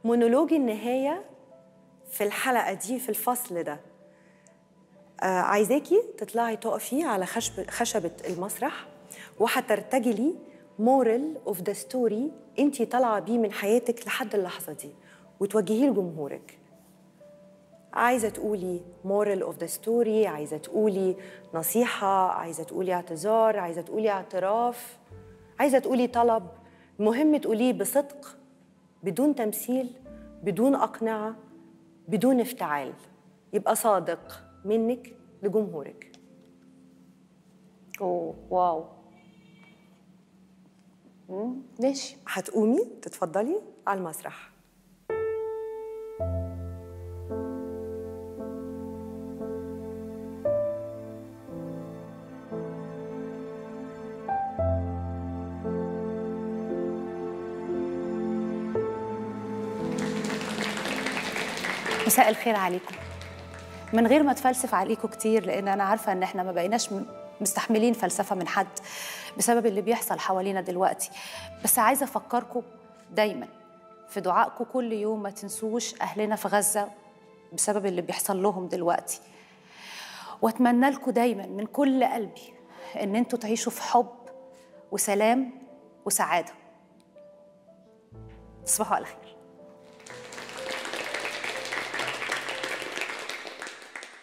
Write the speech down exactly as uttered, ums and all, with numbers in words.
مونولوج النهاية في الحلقة دي في الفصل ده. آه عايزاكي تطلعي تقفي على خشب خشبة المسرح وهترتجلي مورال اوف ذا ستوري انتي طالعة بيه من حياتك لحد اللحظة دي وتوجهيه لجمهورك. عايزة تقولي مورال اوف ذا ستوري، عايزة تقولي نصيحة، عايزة تقولي اعتذار، عايزة تقولي اعتراف، عايزة تقولي طلب. المهم تقوليه بصدق، بدون تمثيل، بدون أقنعة، بدون افتعال. يبقى صادق منك لجمهورك. اوه واو. مم. ماشي. هتقومي تتفضلي على المسرح. مساء الخير عليكم. من غير ما اتفلسف عليكم كتير، لان انا عارفه ان احنا ما بقيناش مستحملين فلسفه من حد بسبب اللي بيحصل حوالينا دلوقتي، بس عايزه افكركم دايما في دعائكم كل يوم ما تنسوش اهلنا في غزه بسبب اللي بيحصل لهم دلوقتي، واتمنى لكم دايما من كل قلبي ان انتوا تعيشوا في حب وسلام وسعاده. تصبحوا على خير.